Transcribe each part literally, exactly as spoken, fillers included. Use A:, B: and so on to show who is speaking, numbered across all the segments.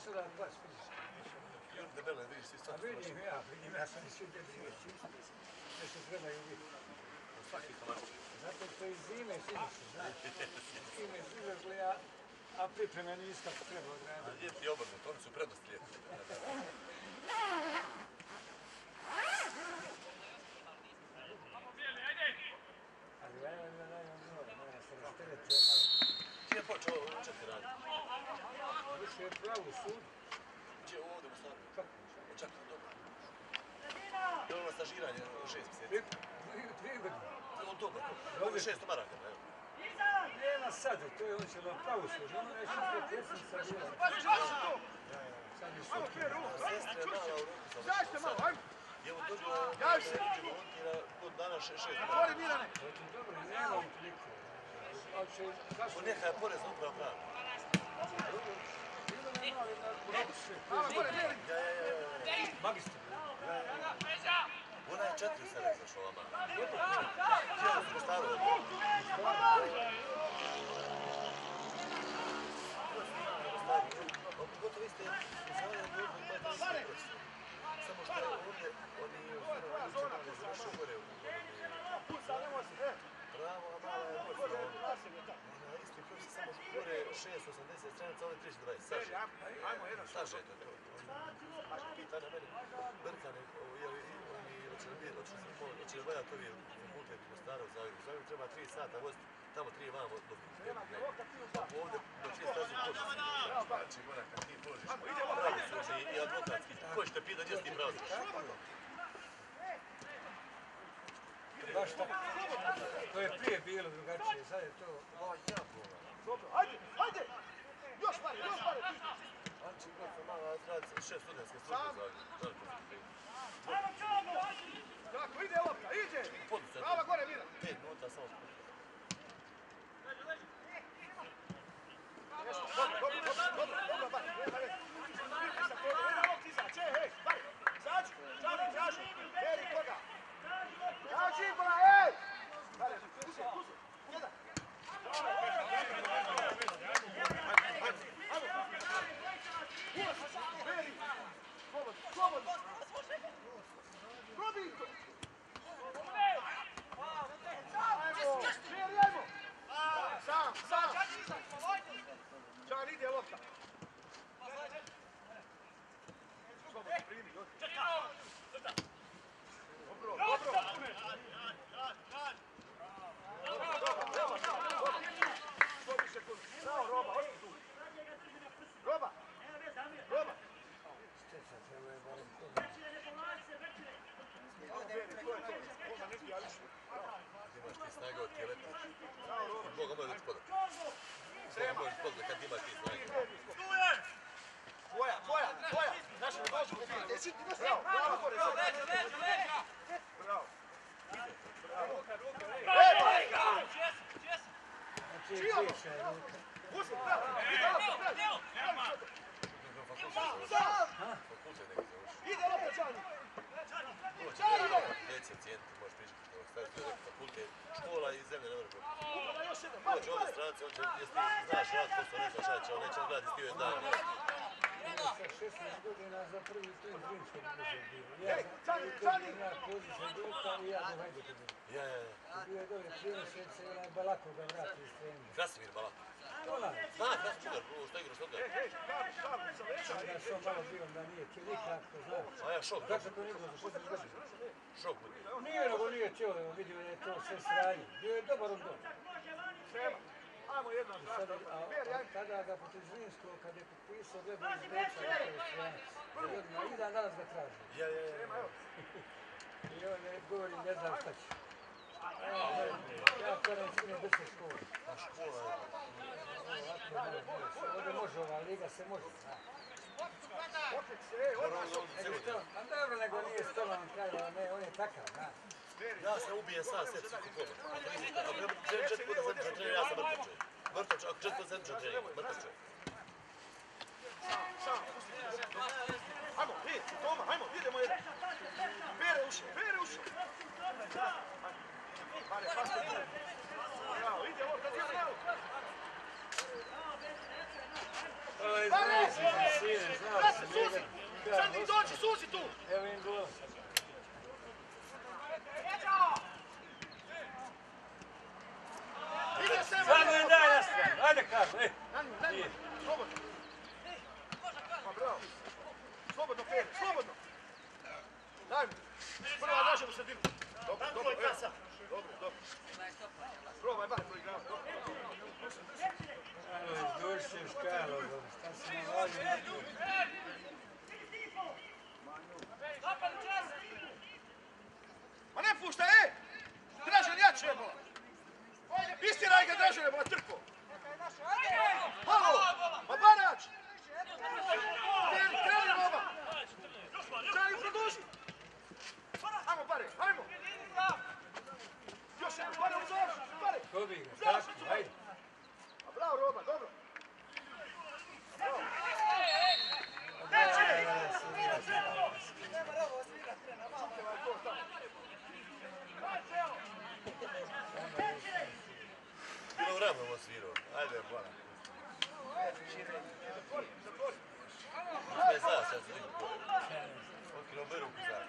A: sada baš vidiš.
B: I on debele, vidiš, ti sad...
A: A vidim ja, vidim, ja sam i svi debeli čisti. Sve što trebaju biti.
B: Svaki komač.
A: Zato što iz zime siniš, znaš. Zime izvezli, a, a pripreme nisu kako treba odraditi.
B: A ljeti obrnut, oni su prednosti ljeti.
A: Ali ja imam da dajem mnogo, mora se rasteretio malo.
B: Gdje je počeo učeti raditi?
A: Više je pravu sud.
B: Gdje je ovdje u stanu?
A: Kako?
B: Čak, dobro. Je ono stažiranje šest mjeseci?
A: Dvije godine.
B: On dobro, ovo je šest maraka, ne?
A: Nema sad, to je on će na pravu sud. Ono je što je predsjednica bila. Sad je sudki.
B: Sestre je mala u ruku za
C: Zašto malo, ajmo!
B: Je on dobio
C: Javi se!
B: uđe volontira kod dana šest maraka.
C: Otvori Milane!
A: Dobro, nemam toliko. Ali će, zašto?
B: On neka je porezna uprava prava.
A: Bilo me malo na roku sve.
C: Mala gore, Milane!
B: Ja, ja, ja, ja.
A: Magistar.
B: Ona je četiri sada izašla ova mala. Htjela su staro. Pogotovo vi ste znali da ljudi imaju taj sve prosi. Samo što je ovdje, oni uče završio gore u pravo, a mala je bolj. Ona isti prosi samo gore šest osamdeset stranica, ovdje tristo dvadeset. Saže.
C: Ajmo, jedan što.
B: Saže je to. Pita na mene, Brkane, oni hoće da gledati ovi fakultet u Mostaru, u Zagrebu. U Zagrebu treba tri sata voziti, tamo tri vamo do fakulteta. Ovdje do tri stazi pođeš. Znači, mora kad ti pođeš, pravosuđi i advokatski. Ko će te pita gdje si ti pravosuđi?
A: Baš tako. To je prije bilo drugačije, sad je to...
B: O, ja bola.
C: Dobro, ajde, ajde! Još pare, još pare!
B: Anči, god sam mala, radi šest studentske službe u Zagrebu.
C: Jako, ide lopta, ide!
B: Poduzetno.
C: Prava gore, Mira!
B: Pet minuta, samo spod.
C: Dobro, dobro, dobro, dobro, dobro, bar, nema već. Pritisak, nema lopti iza, če, hej, bar, izađi, čani, traži, veri koga. Traži, bola, ej! Bar, kuzo, kuzo, jedan. Veri, slobodno, slobodno. Probi to! Ajmo, veri, ajmo! Sam, sam! Čan, ide lopta. Slobodno, primi, dođi. Dobro, dobro. Dobro, dobro. Što više kod... Bravo, Roba, osti tu. Roba! Roba!
A: Steca, treba je barem to.
C: Veri, to je to. Ona ne bi, ali što.
B: Imaš ti snage od tjeleta.
C: Bravo, Roba.
B: Boga može doći podak. Boga može doći podak kad imaš ti snage.
C: Tvoja, tvoja, tvoja! Naša ne dođu u film. Bravo, bravo, gore, bravo. Bravo. Bravo. Bravo.
A: Znači, bivša je ruka.
C: Uzmi, bravo. Bravo.
B: Fakultet neki završi.
C: Ide lopta, Čani.
B: Ovo će gledati deset cijenti, možeš pričati što staviš tu neki fakultet, škola i zemlje ne mora biti.
C: Upravo još jedan.
B: Dođe ove stranice, on će, jesi ti znaš rad, posto ne znaš rad, će on neće gledati stivio dan.
A: Sa šesnaest godina za prvi trening Zrinskog može bio. Ja
C: Ej,
A: sam
C: Čani,
A: u
C: Čani!
A: godinu ja pozišao Duka i ja do Hajduka bio.
B: Ja, ja, ja.
A: Bio je dobro tri mjeseca i onaj Balakov ga vrati iz treninga.
B: Krasimir Balak.
A: Ona,
B: Zna, Krasimir, što igraš toga?
C: Hej, hej, kapi, kapi, sa veća.
A: da što malo bio da nije ti nikako, znaš.
B: A ja šok,
A: Kako to nije bilo za šesnaest godina?
B: šok bude.
A: Nije nego nije htio, vidio da je to sve sranje. Bio je dobar on dobro.
C: Treba. Ajmo jednom,
A: I sad,
C: zašto.
A: a,
C: Veri,
A: a
C: ajmo.
A: tada ga protiv Zrinskog, kad je potpisao Gleba iz Beča, da je stranac. I dan danas ga traži.
B: Ja, ja, ja.
C: Nema, evo.
A: I on ne govori, ne znam šta će. Ja kada im skinem deset škola.
B: A škola je.
A: Ovdje može ova liga, se može.
C: Opet se, ej, odmah se.
A: A dobro, nego nije stolan kraj, ne, on je takav, znaš.
B: Ja se ubijem sam sebi svi kupovom. Ako nisi tako, ako želim četiri puta sedmičan trener, ja sam mrtav čovjek. Mrtav čovjek, ako četiri puta sedmičan trener, mrtav čovjek.
C: Sam, pusti. Ajmo, ej, Toma, ajmo, idemo jedan. Pere uši, pere uši. Mare, pašte tu. Bravo, ide lopta, dio malo.
A: Ovo je zvezda, Idem, znao
C: Vrati,
A: sam,
C: suzi!
A: idem.
C: Sad mi dođi, suzi tu!
A: Evo im gol.
C: Ide Sema!
A: Samo im daj na stranu. Ajde, Karlo, ej.
C: Na nju, na nju!
A: Nije.
C: Slobodno! Pa bravo! Slobodno, Pere, slobodno! Daj mu! Prva daže mu sredinu! Dobro, dobro, evo! Dobro, dobro! Probaj, bar, proigrava, dobro!
A: Ajmo, izdušćeš Karlo, šta si navalio na tu?
C: Ma ne pušta, ej! Dražan jače je bola! Istiraj ga, Dražan je bola, trko! Halo! Ma Banač! Kreni, kreni Boba! Kreni, produži! Ajmo, Bare, ajmo! Još jedno, Bare, uzor! Bare!
A: Kobi ga, tako, ajde.
C: A bravo, Roba, dobro! Bravo!
B: Bilo vreme ovo svirao. Ajde, bora.
C: Zatvori, zatvori!
B: Sve za, sad se digu gore. Otkino beru kuzak.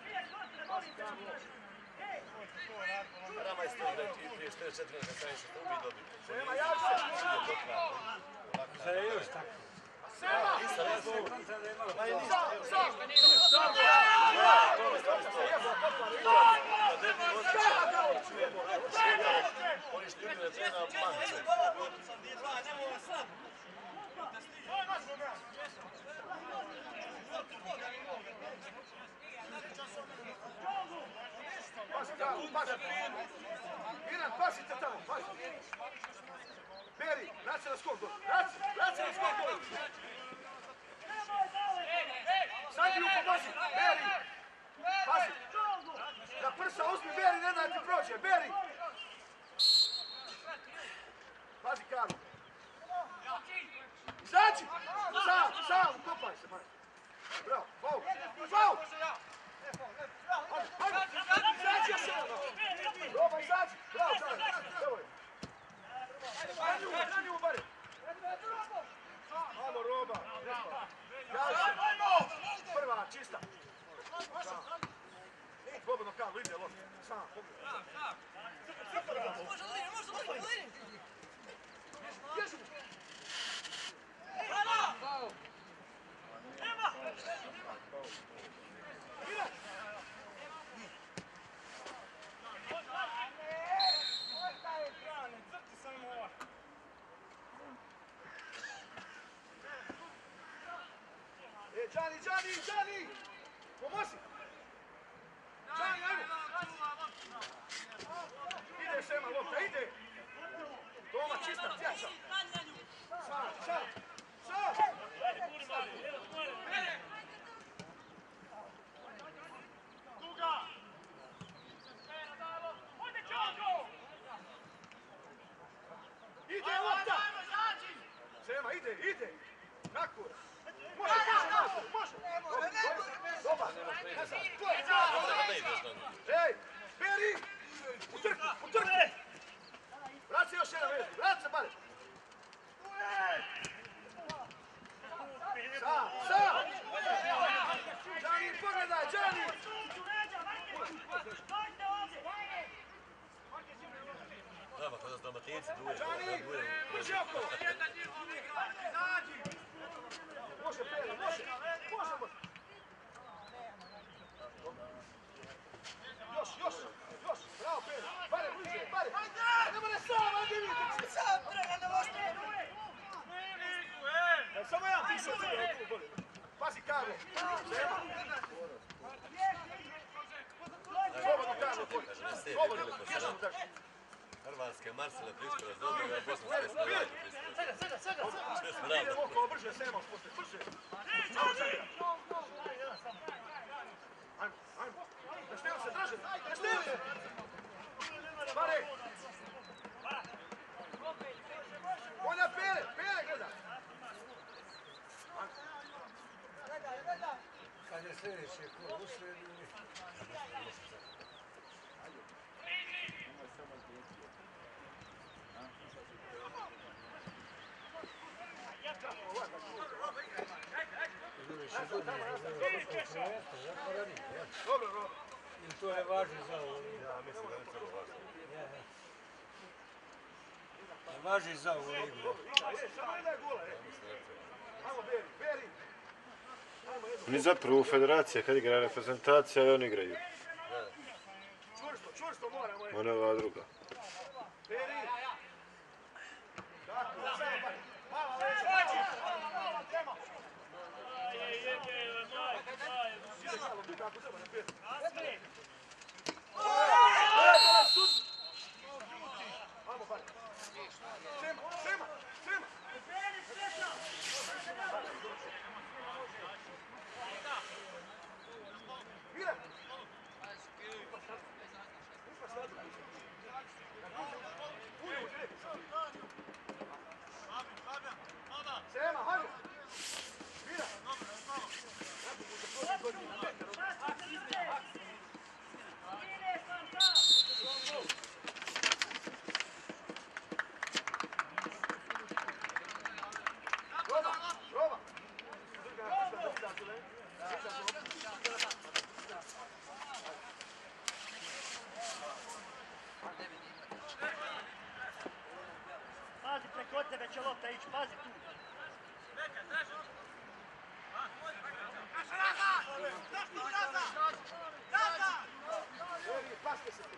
B: Rama je stoji igrati prije četrnaest četiri na strani što ubi i dobi.
C: Sema, javi se!
A: Sada je još tako.
C: Sema!
B: Nisam, ja sam.
A: Kontra da je malo
B: Ma je
A: to.
B: ništa.
C: Sam! Sam!
B: Oni što idu na trena mance.
C: Pazi, Karlo, pazi! Miran, pazite tamo, pazi! Beri, vraća na skok dole! Vraća, vraća na skok dole! Sandiju pomozi! Beri! Pazi! Da prsa uzmi Beri, ne da ti prođe! Beri! Pazi, Karlo! Izađi! Sam, sam, kopaj se, manje! Bravo, faul! Faul! Ajde, ajde! Izađi još jedan! Roba, izađi! Bravo, bravo! Evo je! Na nju, na nju, Bare! Ajmo, Roba! Javi se! Prva, čista! Slobodno, Karlo, ide, loš! Sam, pogledaj!
D: Može Ludin, može Ludin, Ludin!
C: Bježi mu! Miran! E, Gianni, Gianni, Gianni! Pomozi! Gianni, ajmo! Ide Sema, lopta, ide! Toma, čista, tjača! Sam, sam! Sam! Ide lopta! Sema, ide, ide! Nakur! Može, može, može! Može! Dobar! Nazad! To je!
B: Onda ne ideš na nju.
C: Ej! Beri! U trku, u trku! Vrat se još jedan već! Vrat se, Bare! Sam, sam! Gianni, pogledaj, Gianni!
B: Dama, kada su Dalmatinci duje.
C: Gianni, uđi okolo! Može, Pera, može! Može, može! Još, još, još! Bravo, Pera! Bare, bliže, Bare! Nemo ne sam, ajde vidite!
D: Sam treba da ostaje!
C: E, samo jedan pišao cijelo tu bolje. Pazi, Karlo! Sema! Slobodno, Karlo, bolje! Slobodno, još mu daš!
B: Hrvatske, Marsele, Priskora, Zodega, Bosanske, Slovađe, Priskora.
C: Idemo okolo, brže, Sema, posle, brže! Samo čekaj! Ajmo, ajmo! Ne šteli se, draže! Ne šteli se! Bare! Ona Pere, Pere gleda!
A: Kad je sljedeći ko uslijedi, dobiješ u evropskom prvenstvu, ja to radim.
C: Dobro, dobro.
A: Ili to ne važi za ovo?
B: Ja mislim da ne treba važno.
A: Ne važi za ovu ligu.
C: E, samo ne daj gola, e. Ajmo, Beri, Beri.
E: Ni zapravo u federacija kad igra reprezentacija i oni igraju.
C: Čvrsto, čvrsto mora, moje.
E: Ona ova druga.
C: Beri. Tako, samo, malo leđa. Malo, tema. Malo, biti ako treba, ne peti. Ajmo, bar. Sema, Sema, Sema. Mira. Sema, hajde. Mira. Roba, roba.
F: Pazi, preko tebe će lopta ići, pazi tu.
C: Beri, paske se ti.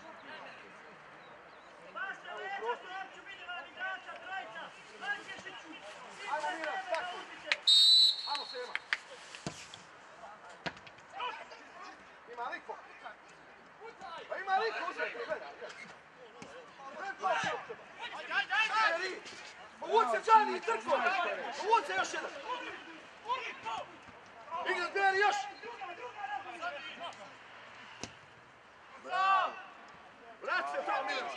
F: Paša leđa, Tomču, vidi vam igrača, trojica, Manđešiću.
C: Ajmo, Mira, tako. Ajmo, Sema. Ima liko. Pa ima liko, uzeti, gledaj. Beri. Povuci se, Džani, trko. Povuci se još jedan. Igrat, Beri, još. Bravo. Vrat se tamo, Mira.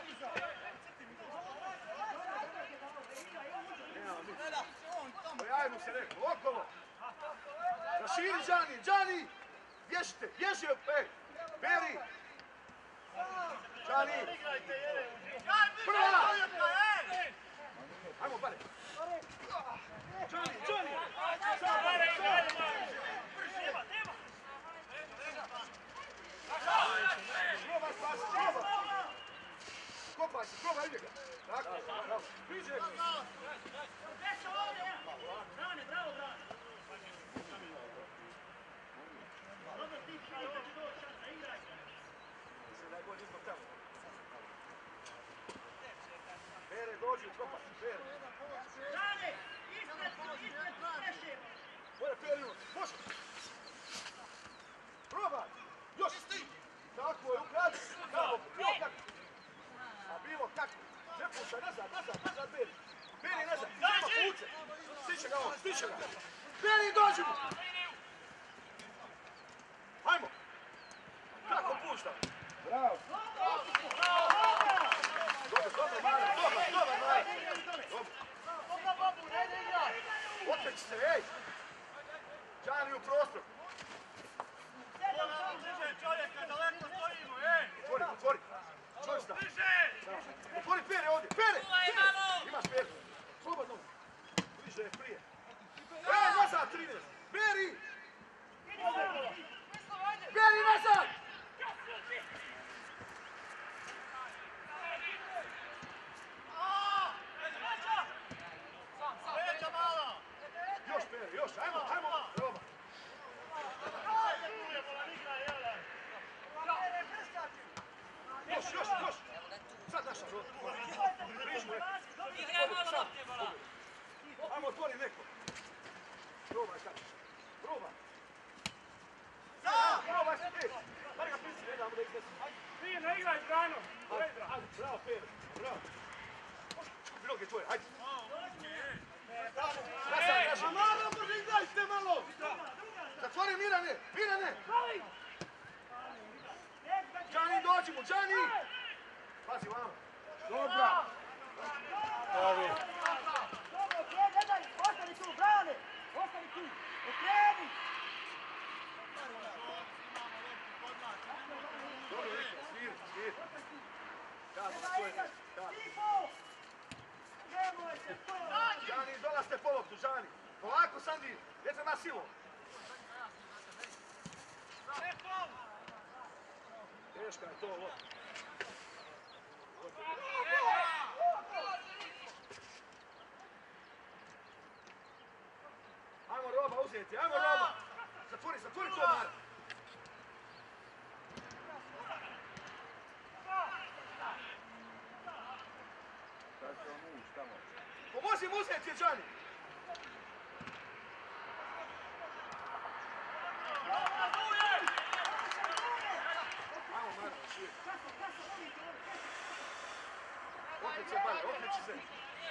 C: Pojavi mu se neko, okolo. Raširi Džani, Džani. Bježite, bježi, ej. Beri. Džani. Prva. Ajmo, bare. Džani, Džani. Probaj spasi, probaj. Kopaj se, probaj, ide ga. Tako, bravo. Priđe.
F: Brane, bravo, Brane. Dobro, ti prije kad će doći šansa, igrajte.
C: Mislim da je bolj izbog tamo. Bere, dođi, kopaj, Bere.
F: Brane, ispred, ispred, preše.
C: Mora Bere unutra, može. Probaj, još. Tako je, ukradi. Tamo, bilo kako. A bilo kako. Ne puštaj, nazad, nazad, nazad, Beri. Beri, nazad, nema puće. Stiće ga on, stiće ga. Beri, dođi mu. Hajmo. Kako pušta? Bravo. Dobro, dobro, Mare, dobar, dobar, Mare. Dobro. Oteći se, ej. Džani u prostor. Otvori, otvori. Čvrsta. Otvori Pere ovdje. Pere! Imaš Pere. Slobodno. Bliže je prije. Ej, nazad, trinaest. Beri! Beri, nazad! Još Pere, još. Ajmo, ajmo. Roba. Još, još, još. Sad naša roba. Prižu, ej. Ajmo, otvori neko. Probaj sad. Probaj. Ja, probaj se ti. Bar ga pici, ne damo da iznesi.
A: Ti ne igraj Brano.
C: Ajde, ajde, bravo, Pere. Bravo. Mnoge tvoje, ajde. Nasad, naša. A malo može igrajte malo. Zatvori Mirane, Mirane. Džani, dođi mu, Džani. Pazi, vamo. Dobra.
A: Pravi.
F: Dobro, ne daj, ostani tu, Brane. Ostani tu, okreni.
C: Dobro, svir, svir. Kazi, svoje.
F: Tipo! Nemoj se to!
C: Džani, dolazite po loptu, Džani. Polako, Sandi, ne treba silom. Teška je to lopta. Ajmo Roba uzeti, ajmo Roba! Zatvori, zatvori to Mara! Pomozi mu uzeti, Đani! Ajmo Mara, širi. Okreći se balje, okreći se.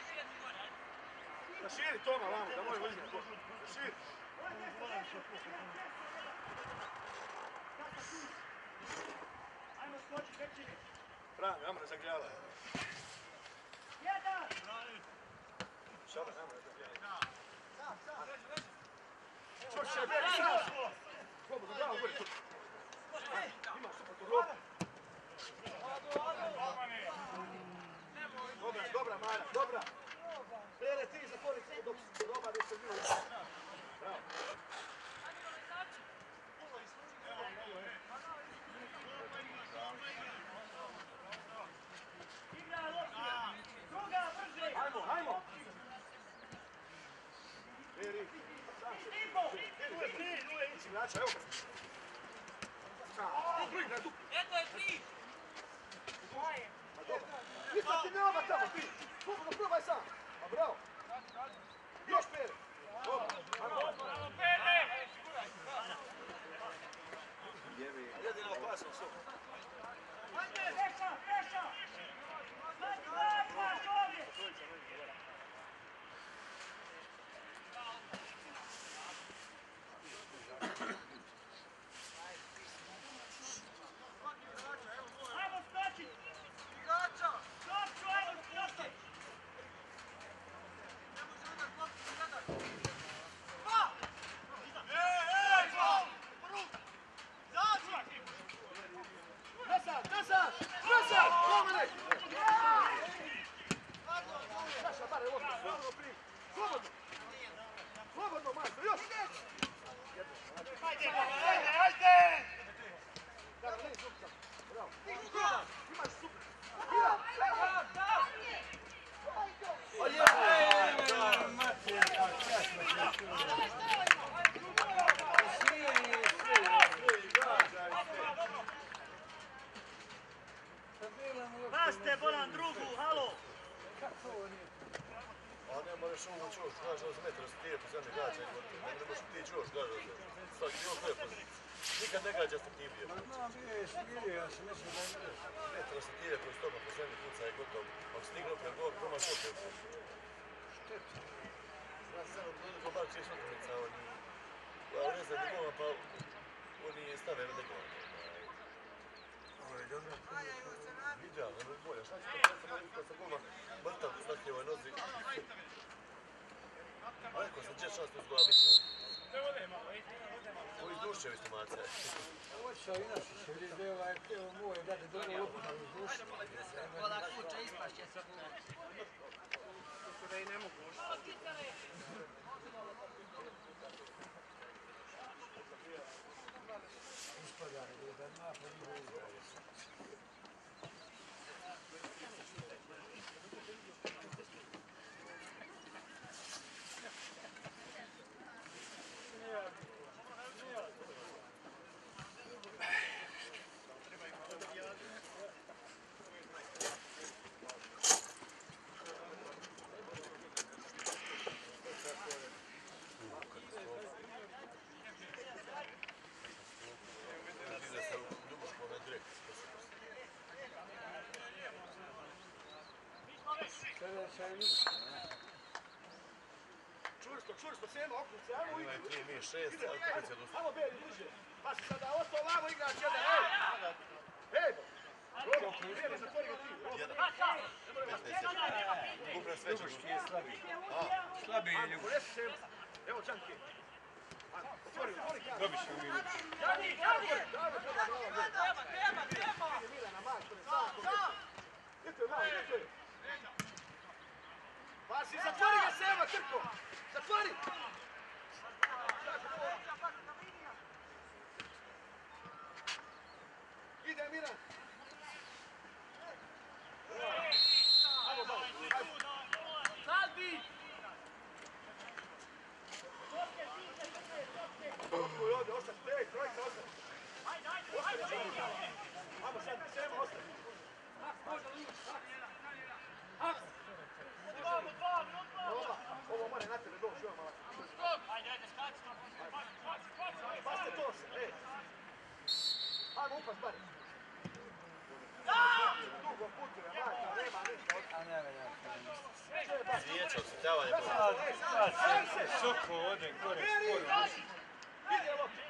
C: Da širi Toma, vamo, da moj uzme. Da širi.
F: Ajmo skoči, većini.
C: Bravo, Amra zagrijala.
F: Jedan!
C: Šabar, Amra zagrijala. Čuće, beri sam! Slobodno, bravo, gori. Imaš super tu robu. Dobra, dobra, Mara, dobra. Prele ti zatvori dok se roba dok se bilo. Bravo.
F: Igra loptu! Druga, brže!
C: Ajmo, ajmo! Beri.
F: Ipo!
C: Tu je tri, tu je ići igrača, evo ga. A, tu igra, tu.
D: Eto je tri!
C: Pa dobro. Isto ti ne oba tamo, ti. Slobodno, probaj sam. A bravo. Još Pere. Dobro, ajmo. Jedina opasnost su.
F: Peša, peša! Mati, dva imaš ovdje! Ajmo skoči! Skoču, ajmo skoči!
C: Nazad, nazad, nazad! Romane! Naša, bare, ovo, slobodno primi. Slobodno! Slobodno, Marko, još!
F: Ajde, ajde!
C: Gara, ne, zupca. Bravo. Druga, imaš super. Ira!
F: Paste, bolan drugu, halo!
B: A ne moraš uvući još, znaš, osam metara se tije po zemlji gađa i gotovo. Ne možeš ti još gađa za svaki bilo koje pozicije. Nikad ne gađa se ti bio.
A: Znam, bio je smirio, ja sam mislio da je
B: Metara se tije kroz toga po zemlji kuca i gotovo. Ako stigne opet gol, promaš opet.
A: šteta.
B: Znaš, sad odgledamo bar češ utakmica, oni... Pa ne znam, nekoma, pa... Oni stave nekoma.
A: Ovo je dobro.
B: Idealno, ne bolje. Šta će to sam rekao sa goma mrtav u snakljevoj nozi? A rekao sam, češ šans uzgoja bit će. Ovo izdušće vi stomace.
A: Ovo će inače se vidi da je ovaj evo moj dade dobro loptu na dušu.
D: Voda kuća ispašće sa gulom.
A: Ispada je da ima prvi uzgoj.
C: Čvrsto, čvrsto, Sema, okruci, ajmo u
B: Ima je
C: igru.
B: tri, mi šest, ali opet je dosta.
C: Ajmo, Beri, bliže. Paši sada, ostao lavo igrač, jedan, ej! Ej, Robo, Beri, zatvori ga ti.
B: Jedan.
C: petnaest.
B: Kupra sveća.
A: Ljubuški je slabiji. Slabiji je Ljubuški.
C: Ponesi Sema. Evo, Čanki. Ajmo, otvori, otvori kada.
A: Dobit ćemo mi Ljubuški.
C: Dani, dani, dani, dani, dani, dani.
D: Treba, treba, treba!
C: Milana, majstore, sam, idete, malo, idete. Pazi, zatvori ga, Sema, Trko. Zatvori. doći, evo malo. Basta to se, ej. Ajmo upas, bari. Dugo putuje, majka, nema ništa.
A: A ne, ne, ne.
B: Svijeća, osjetljavanje.
A: Sad, sad se soko ode gore sporo.
C: Vidi je lopta.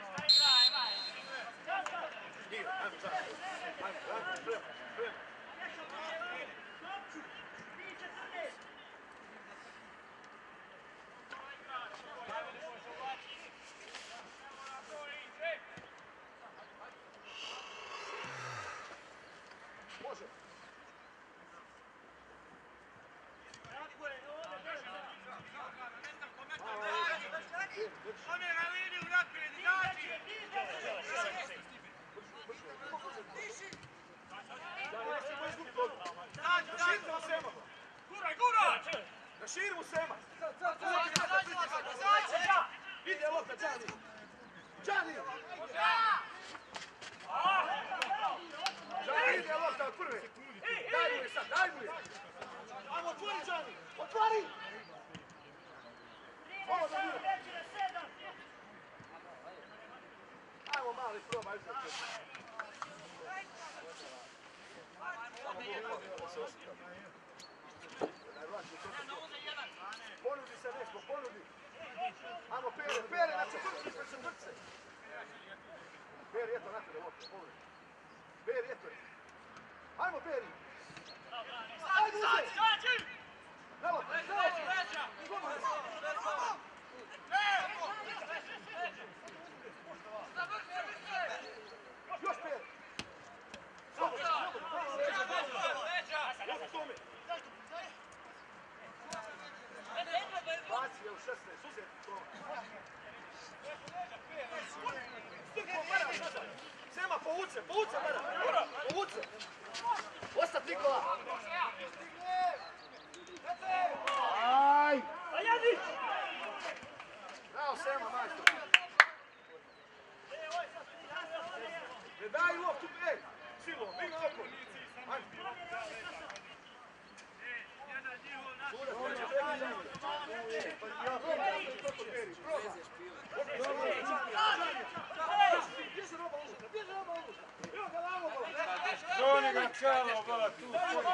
C: Igra, ajmo sad. Ajmo, ajmo, sprema, sprema. Može. Širi mu sema. Vidi je lopta, Đani. Đani! Đani, vidi je lopta od prve. Daj mu je sad, daj mu je. Ajmo, otvori Đani, otvori! Ovo da mira. Ajmo mali, probaj uzeti. Ponudi se nešto, ponudi. Ajmo, Pere, Pere, na četvrci, na četvrci. Peri, eto, na tebe, lopta, ponudi. Peri, eto je. Ajmo, Peri. Ajde, uzeti. Na lopta, na lopta. Još Peri. Slobodno, slobodno. Još tome. Baci je u šesnaest, uzeti to. Stukmo, Mara, sada. Sema, povuce, povuce, Mara. Povuce. Ostat Nikola. Aj! Bravo, Sema, majstor. Ne daj loptu, ej! Silo, mi ga oko. Ajde.
A: Zoni ga čelo, bala tu.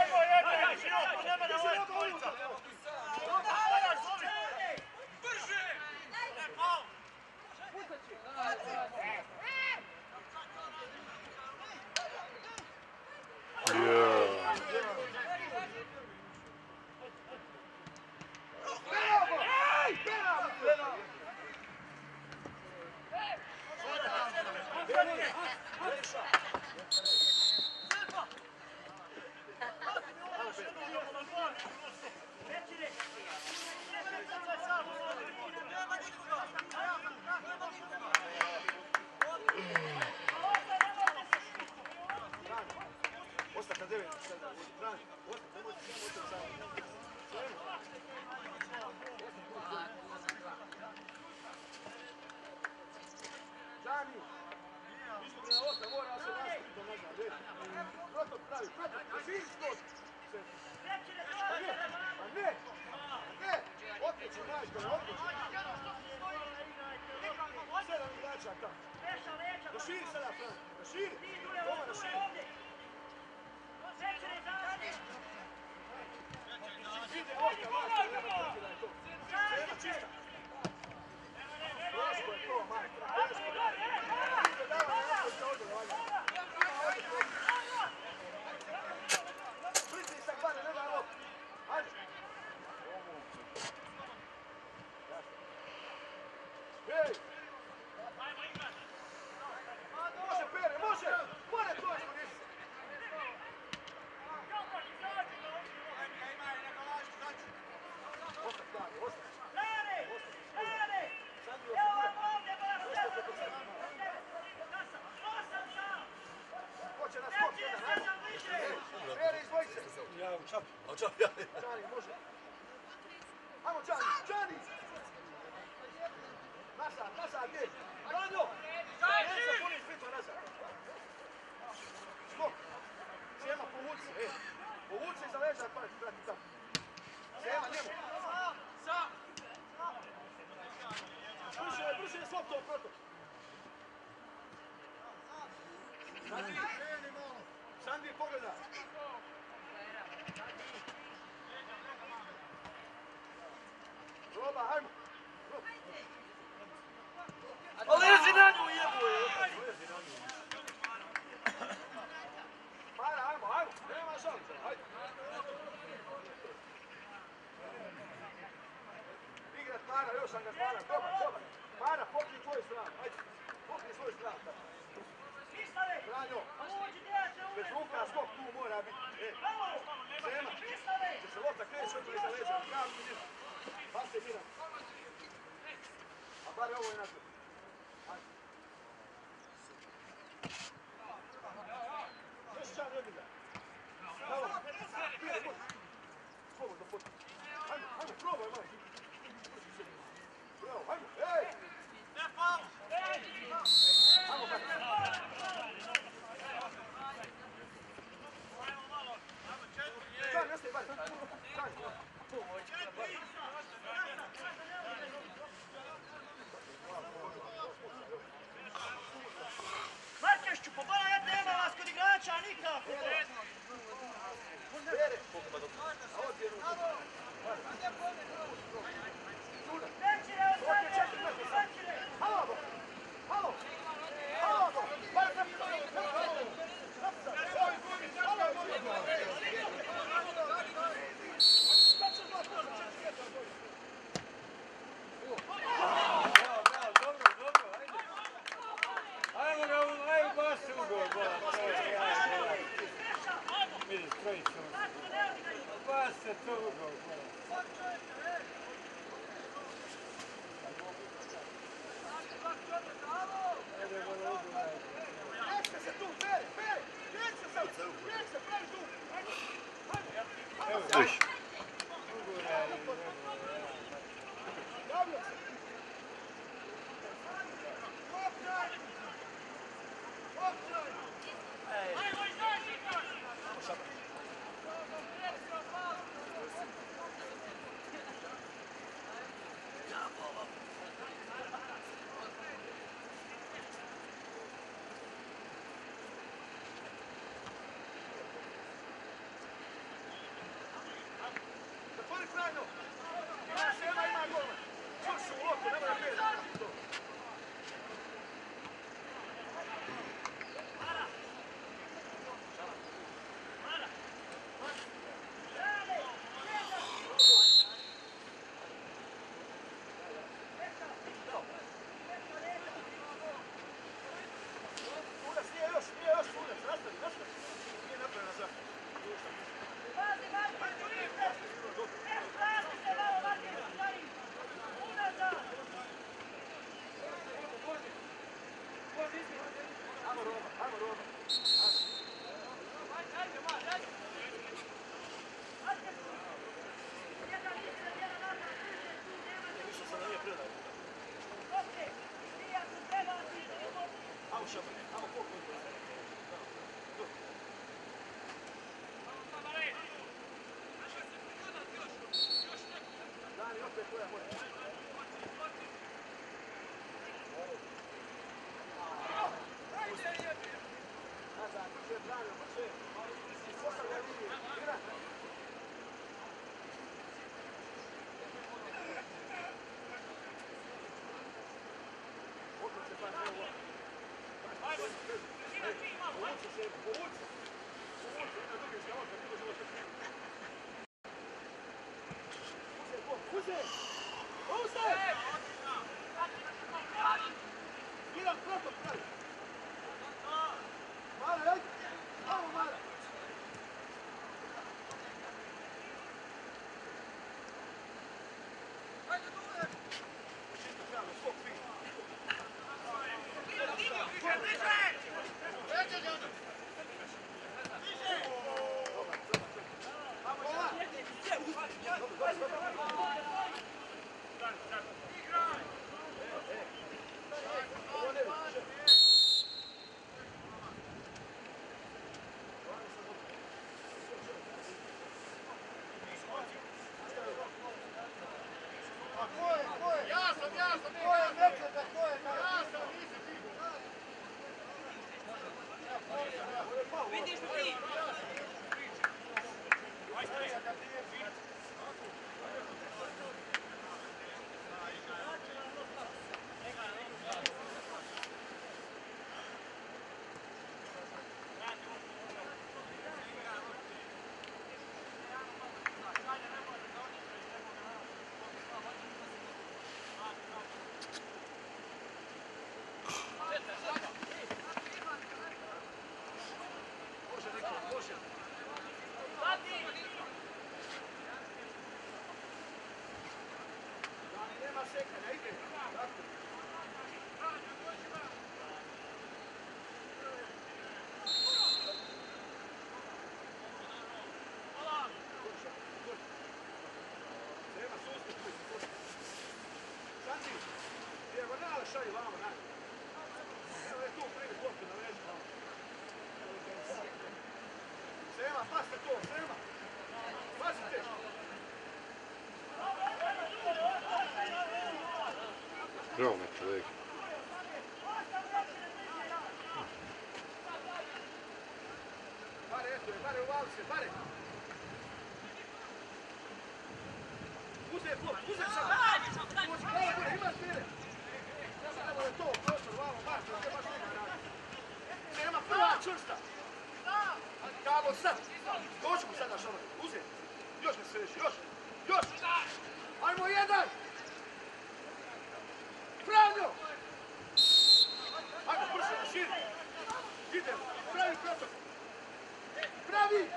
A: Širi sada, Fran, širi. Toma, širi. Ide ovdje, majka, nema trke da je to. Sema čista. Teško je to, majka, teško je. Ide dava na nastavlja ovdje, valja. Pritisak, Bane, ne daj loptu. Ajde. Hej! Može, Pere, može! More to je što nisi! Ostav, Dani, ostav.
F: Rane! Rane!
C: Sandri,
F: Evo
C: osigura.
F: vam ovdje, moram
C: Ostav
F: sedam,
C: preko sada.
F: osam sam!
C: Ko će na skok jedan, ajmo? Ej, Pere, izvoji se!
A: Ja u čapu.
B: A čao, ja.
C: Đani, može. Ajmo, Đani, Đani! Nazad, nazad, gdje? Danjo! Gdje se puni spritva nazad? Skok! Sema, povuci, ej! Povuci iza leđa, pa prati tamo. Sema, njemu! svo to proto. Sandi, Sandi, pogleda. Roba, hajmo.
B: Ali lezi na nju jebuje! Lezi na nju.
C: Mara, hajmo, hajmo. Nema šanse, hajde. Igrat Mara, još angažmana. Dobar, dobar. Mara, pokri tvoju stranu, hajde. Pokri svoju stranu. Franjo, bez ruka skok tu mora biti. E, Sema, će se lopta kreći odmah iza leđa. Pravi Miran. Pase Miran. A bar ovo je nazad. Hajde. Još čan ne bila. Bravo. Pire, može. Slobodno potpuno. Hajmo, hajmo, probaj, maj. Bravo, hajmo. Ej! Hajmo, kako. Čan, ne staj, bar. Čan.
F: Markešću, pobala jedna nema vas kod igrača, nikako.
C: Bere. A ovo ti je ruka.
F: Većire, ostavljaju, većire.
C: Halo, bo. Halo. Halo, bo. Bar, bar, bar.
A: Ajmo ga, ajmo baš u gol, vidi, strojić ćemo se. Baš se to u gol,
C: Neće se tu, Bere, Bere. Neće se, neće, pravi tu. Hajmo.
E: Viš.
C: Javio se. Općaj. Općaj. Zatvori Franjo. Ima Sema, ima golman. Čuš se u loku, nema da pije. Sudac, nije još, nije još sudac. Nastavi, nastavi. Nije napravljena zašto.
F: Pazi, Markešću, niste. Ne strati se malo, Markešću, stari. Unazad.
C: Hajmo Roma, hajmo Roma.
F: Markešću. Jedan ispred, jedan nazad, bliže tu, nema se.
C: Više sam na nije predaj.
F: Okej, ti ako treba, ti idemo.
C: Hajmo Šabar, hajmo koliko. Dani, opet koja moja. Nazad, brže, Franjo, brže. Postavlja liniju. Igra. Okreće pa ne ovo. Povuci se, povuci. Povuci, jedna drugi skavak, da ti može ovo sve. Uze! Uze! Milan, protok, pravi. Mara, ajde. Ajmo, Mara. Čisto trebamo, skok fin. Ja sam, ja sam, ko je nekada, ko je
D: vidiš u tim.
C: Dijagonale šalje vamo, naj. Evo je tu prvi loptu na leđu vamo. Sema, pazite to, Sema. Pazite.
E: Bravo me čovjek.
C: Bare, eto je, bare uvali se, bare. Uzem loptu, uzem sad. Uzi, glava gore, ima smjere. Samo je to, prostor, vamo, Marko, gdje baš nema radi. Nema prva čvrsta. Kamo sad. Dođu mu sad na šalak. Uzem. Još me sveži, još. Još. Ajmo jedan. Pravno. Ajmo, brzo na širi. Idemo. Pravi protok. Pravi.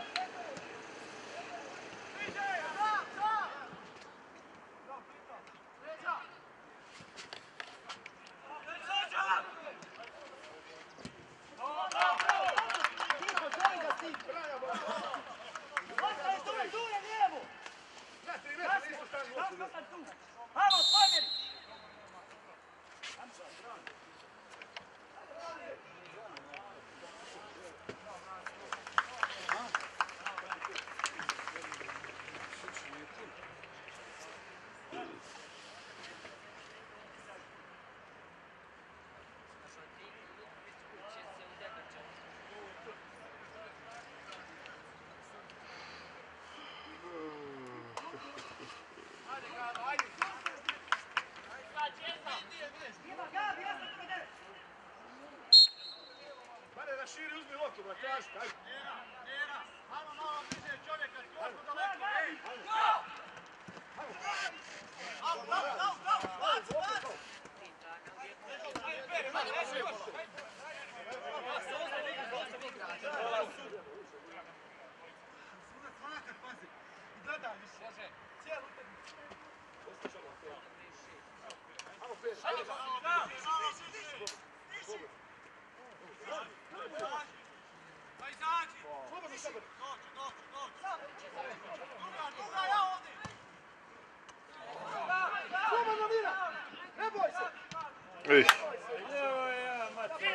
C: Širi, uzmi loptu, brate, traži, ajde.
F: Nera, ajmo malo bliže čovjeka, koliko daleko, ej! Ajmo! Au, au, au, au, baci, baci! Ajde, Pere, ajde, ajde, još! Sudac makar, pazi, i gledaj više. Cijelu utakmicu.
C: Ajmo, Pere,
F: Ajde,
C: ajde.
F: malo više, više! Pa izađi!
C: Slobodno, slobodno.
F: Dođi, dođi, dođi! Druga, druga, ja ovdje!
C: Slobodno, Mira! Ne boj se!
E: Ej,
A: Evo ja, Matej,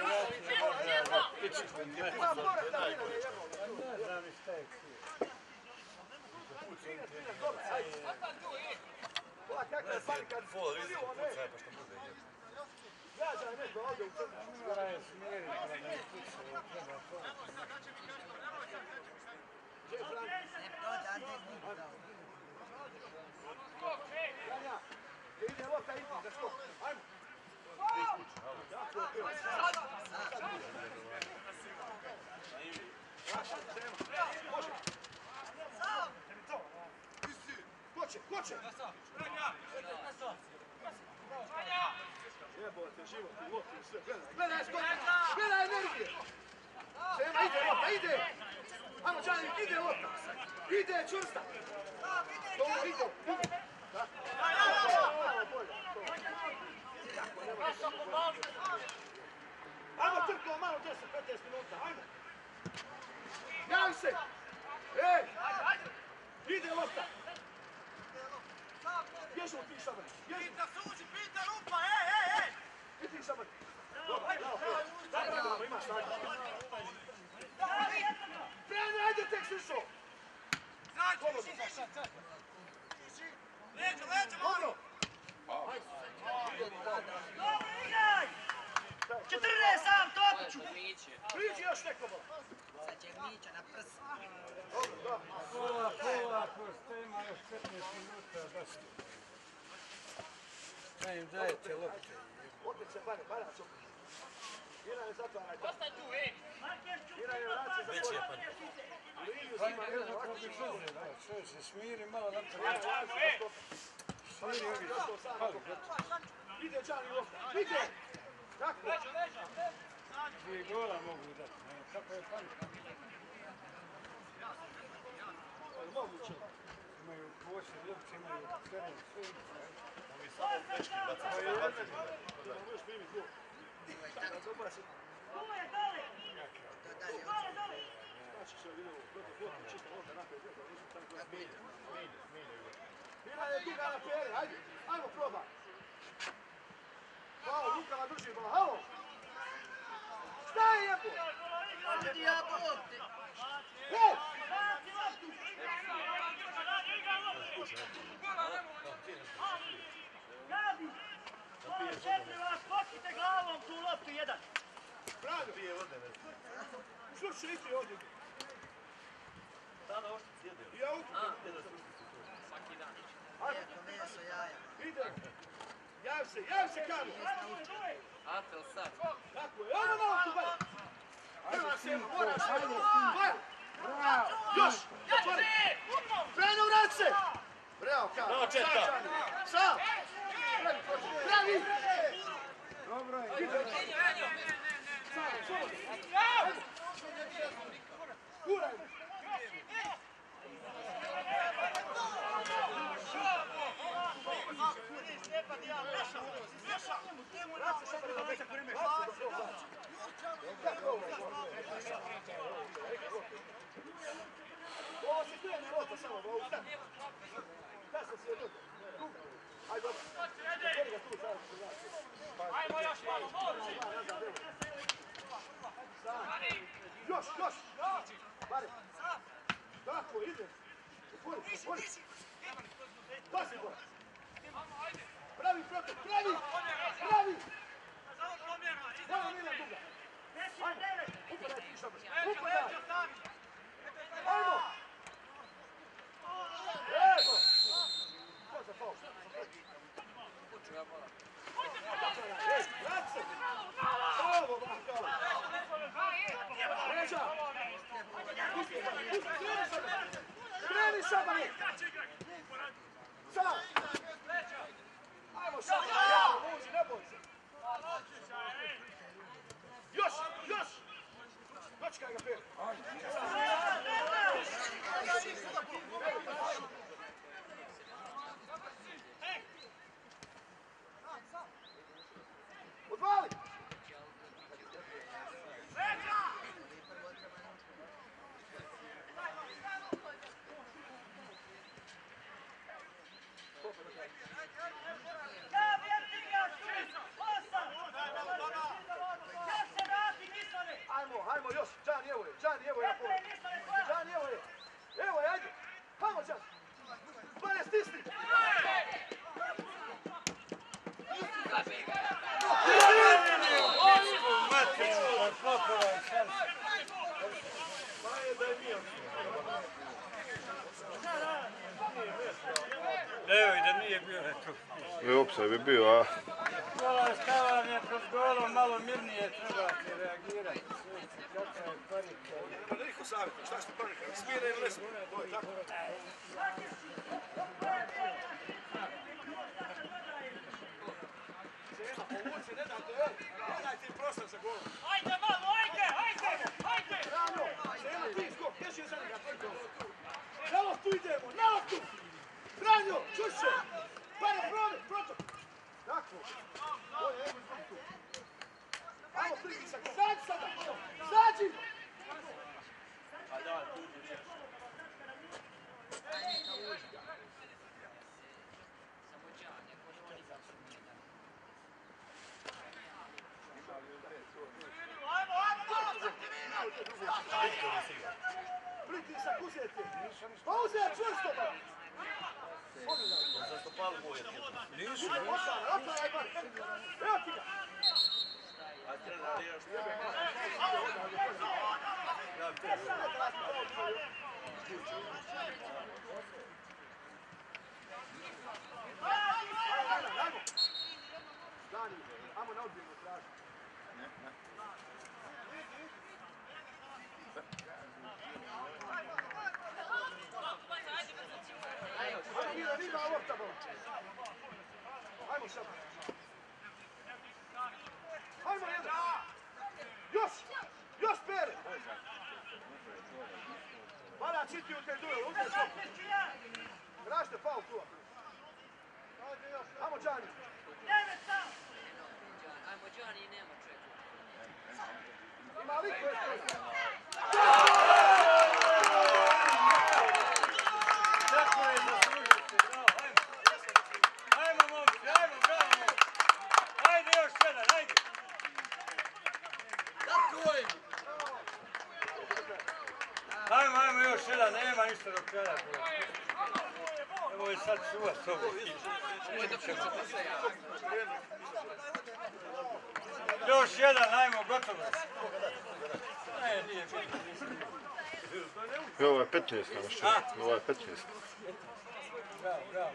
C: Ima pored da Mira ne jebo.
A: ne znam šta je krivo.
C: Trinac, trinac, dobro, ajde. Ova kakva je panika.
B: Fola, vidi, pucaj, pa što bude jeb.
C: Gađa je neko ovdje u crnu.
A: Mora je smiriti, da ne kućemo, treba to.
C: Gdje je Frank? Janja, gdje ide lopta, idi za skok. Ajmo. Jako je bilo. Raša, Sema. Može. Ko će, ko će? Jebote, život i lopti i sve. Gledaj, gledaj skok. Gledaj energije. Sema, ide lopta, ide. Ajmo, Đani, ide lopta. Ide čvrsta. To ide, ide. Da. Ovo, bolje. Ajmo trkao malo deset petnaest minuta, ajmo. Javi se. Ej, ide lopta. Gdje su ti sabani?
F: Pita suđi, pita rupa, ej, ej, ej!
C: Gdje ti sabani? Dobro, bravo, bravo. Dobro, imaš snage. Brane, ajde tek slišao.
F: Zađi! Leđa, leđa,
C: Dobro.
F: Dobro, igraj! četrnaest sam, Topiću!
C: Priđi još neko malo.
A: Lete lopte.
C: Opet se bane, banac opet. Jedan je zatvaraj.
F: Ostaň tu, ej!
C: Jedan je vraci za
B: Veći je
C: tvoj.
B: pan.
C: Liniju
A: Pa
C: svima,
A: ne
C: jedan
A: znam
C: ovako
A: kako bi
C: bi
A: šuze, da, sve se smiri malo
C: Jedan
A: napravi.
C: vraci za stop.
A: Smiri ovi. Pali, gotovo.
C: Ide Čani lopta, ide! Tako.
A: Dvije gola mogu dati. Ne, kako je panika.
C: Ali moguće.
A: Imaju posjed, lopće, imaju teren, sve ima.
B: Ovi samo pečki baca.
C: Pa je jedan. Da možeš primiti gol. Da zobaci. Znači što je vidjelo protiv Flotne, čisto onda napred, da nisam tako gledao.
B: Milje, milje, milje.
C: Bila je duga na Peri, hajde, ajmo proba. Hvala, Lukala drži bola, halo! Šta je jebo?
D: Ljudi, ja lopte.
C: Hej!
F: Počnite glavom tu loptu jedan.
C: Bravo!
B: Pije vode, ne.
C: Što će iti ovdje?
B: Sada ošti sjedio.
C: I auto.
B: Jedan sušticu tu.
D: Lijepo meso, jaja.
C: Ide. Jav se, jav se kamo.
D: Apel sad.
C: Tako je, ono na auto, bar. Prva se, moraš, hajde. Bar. Još, otvori. Brano, vrat se. Bravo, kamo.
B: Bravo, četa.
C: Sam. Pravi.
A: Dobro je.
C: Sam, sam. Guraj. Ovo se krene lota samo, ovo ustane. Da se sve dobro. Ajde, dobro. Otvori ga tu, sada se vrati.
F: Ajmo još malo, moći!
C: Još, još! Bare! Tako, ide! Otvori, otvori! Pazi, Bora! Pravi protok, pravi! Pravi! Evo Miljan Duga! Ajmo! Upadaj ti šabac! Upadaj! Ajmo! Evo! Ko za faul? Ej, vrat se! Ovo, Bakala! Ređa! Kreni Šabani! Sam! Ajmo Šabani! Uđi, ne boj se! Još! Još! Dočekaj ga, Peri! Odvali! Ajmo, ajmo još! Džani, evo je! Džani, evo je na polu! Džani, evo je! Evo je, ajde! Hajmo, Džani! Bare, stisni!
A: Evo i da nije bio tu.
E: I opsaj bi bio, a?
A: Gola stava je pod golom, malo mirnije trebate reagirati. Kakva je panika.
C: Pa ne niko savjetno, šta ste panika? Smire ili ne smire? To je tako. Sema, povuci, ne dajte, ej! Ne dajte im prostor za golom.
F: Ajde malo, ajde, ajde, ajde!
C: Brano, Sema, ti skok, još je za njega, tvoj gol. Na loptu idemo, na loptu! Branjo, čuše! Bare, prove, protok! Tako. To je, evo izvoli tu. Ajmo, pritisak, zađi sada! Zađi!
F: Ajmo, ajmo, malo!
C: Pritisak, uzeti! Pa uzeti, čvrsto, ba!
B: Zašto palu boje?
A: Nisu,
C: Otvaraj, otvaraj, bar! Evo ti ga!
B: A trener je još tebe. Ja te
C: Džani, ajmo na odbijenu traži. Ajmo Mira, Mira, lopta bol. Ajmo sad. Ajmo jedan. Još, još Pere. Mara, čiti u te duel, uzme stopu. Tražite faul tu. Ajmo Džani.
D: Ajmo Džani i nema čeka.
C: Ima li ko je to?
A: Tako je zaslužiti, bravo, ajmo. Ajmo momci, ajmo, bravo momci. Ajde još jedan, ajde.
D: Tako je!
A: Ajmo, ajmo još jedan, nema ništa do kraja. Evo je sad čuvat ovo.
D: Ovo je da pucati se ja.
A: Još jedan, ajmo, gotovo. Ne, nije bitno.
E: I ovo je petnaest navršeno. Ovo je petnaest.
A: Bravo, bravo.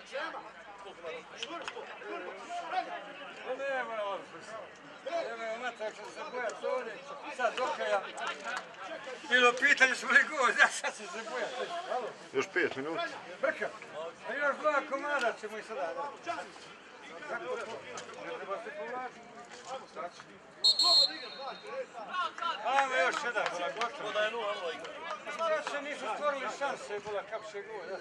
A: Pa nema ovo smisla. Nema omata, što se bojati ovdje. Sad dok ja... Bilo pitanje smo li gol, da sad se se bojati.
E: Još pet minuta.
A: Brka. A još dva komada ćemo i sada. Kako to? Ne treba se povlačiti. Ajmo još jedan, bola, gotovo.
B: Da je nula nula igra.
A: Sada se nisu stvorili šanse, bola, kapše gol.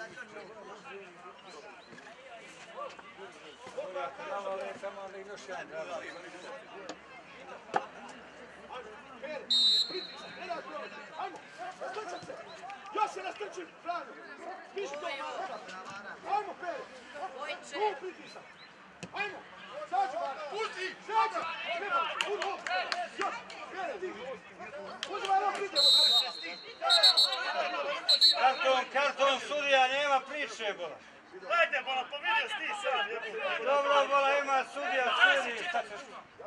A: Bola, kanala, ali tamo, ali još jedan.
C: Pere, pritisak, ne daj promet. Ajmo, nastrčat se. Još se nastrči, Franjo. Piši to Mara. Ajmo, Pere. Tu pritisak. Ajmo. Sađu, Mara. Pusti. Sađu. Nema. Uđu. Još. Pere, ti. Uđu, Mara, pridemo.
A: Karton, karton, sudija, nema priče, bola.
F: Ajde, bola, povidio si ti sam, jebo.
A: Dobro, bola, ima sudija, sudi, šta ćeš?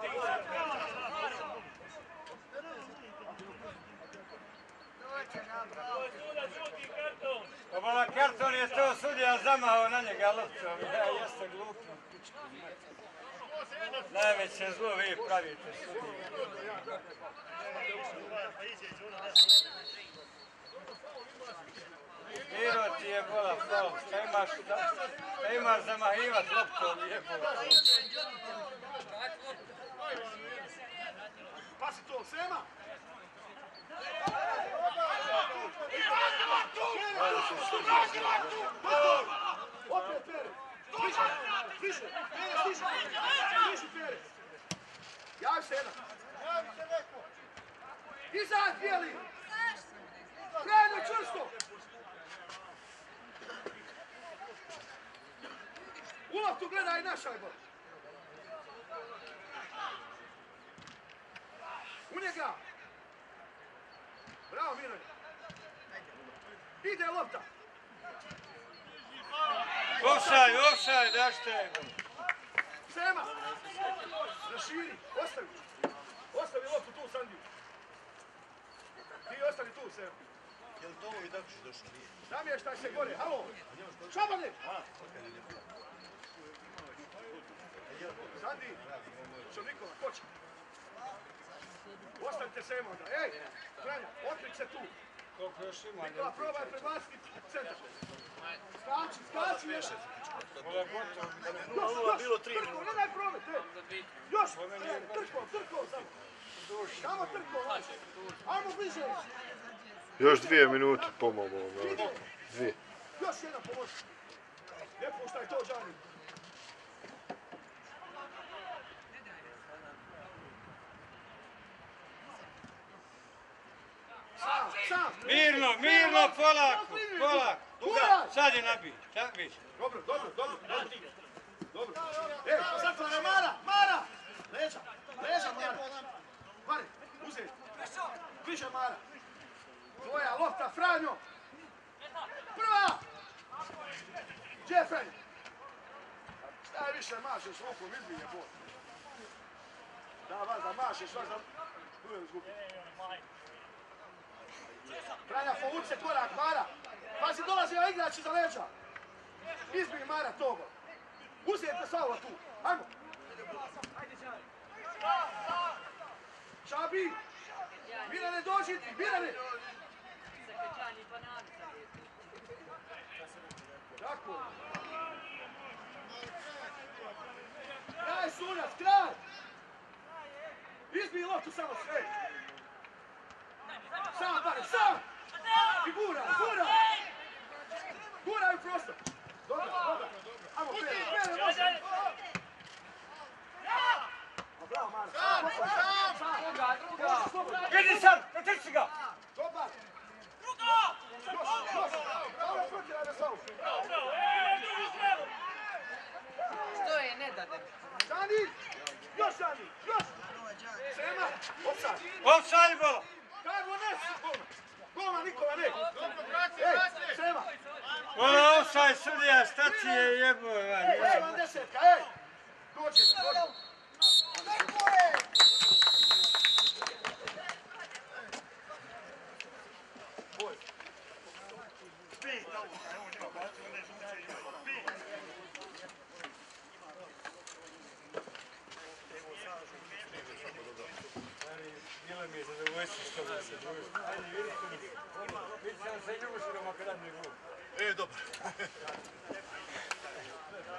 A: Pa bola, karton je to sudija zamahao na njega loptom. Ja jeste glupi. Najveće zlo vi pravite sudije. Miro ti je bola faul, šta imaš, šta imaš zamahivat loptom, jebo.
C: Pasi to, Sema. Opet Pere. Stiže, stiže. Pere, stiže. Stiži Pere. Javi se jedan. Izađ, bijeli. Krajno čvrsto. U loptu gledaj našaj bol. U njega. Bravo, Miroje. Ide lopta.
A: Offside, offside, dašte.
C: Sema. Raširi. Ostavi. Ostavi loptu tu, Sandiju. Ti ostavi tu, Sema.
B: Je li to ovo i Dakušić došao? Nije.
C: Namještaj se gore. Halo. Šabane. Sandi. Što Nikola, koči. Ostavite Sema onda. Ej, Franja, otkrić se tu.
A: Koliko još ima?
C: Nikola, probaj prebaciti centar. Skači, skači.
A: Bola gotovo.
C: Još, još,
B: bilo tri
C: trko, ne daj promet, ej. Još, trko, trko, samo. Samo trko, ajmo bliže.
E: Još dvije minute, pomalo. Dvije.
C: Još jedan pomoć. Ne puštaj to, Džani. Sam, sam.
A: Mirno, mirno, polako, polako.
C: Duga.
A: Sad je nabij, sad bić.
C: Dobro, dobro, dobro, dobro. Dobro. Ej, zatvaraj Mara, Mara. Leđa, leđa Mara. Mare, uzeti. Bliže Mara. Tvoja lopta, Franjo. Prva. Gdje je Franjo? Šta je više mašeš rukom, izbije bol. Da, vas da mašeš, vas da... Tu je izgubio. Franja, povuci se korak, Mara. Pazi, dolazi ovaj igrač iza leđa. Izbij Mara toga. Uzijete Sava tu. Ajmo. vi! Mirane, dođi ti, Mirane!
D: Sakričani banani sad je.
C: Tako. Kraj, Sunac, kraj! Izbij loptu samo sve! Sam, Bare, sam! I gura, gura! Guraj u prostor! Dobro, dobro! Ajmo, Pere, Pere, može! Bravo, Maro! Sam, sam, sam!
A: Druga, druga! Idi sad, pretrči ga!
C: Dobar! Još, još! Dobro, protjeraj me samo!
D: Što je, ne dade.
C: Dani! Još, Dani! Još! Sema! Opsad!
A: Offside bola!
C: Karlo, ne! Goma! Goma, Nikola, ne! Ej, Sema!
A: Ona offside sudija, šta ti je jebo?
C: Ej, sedamdesetka, ej! Dođi, dođi! Boj!
A: Bilo mi je zadovoljstvo što vam se druži. Ajde, vidite mi. Vidite sam se ljuširoma kada mi je glup.
B: E, dobro.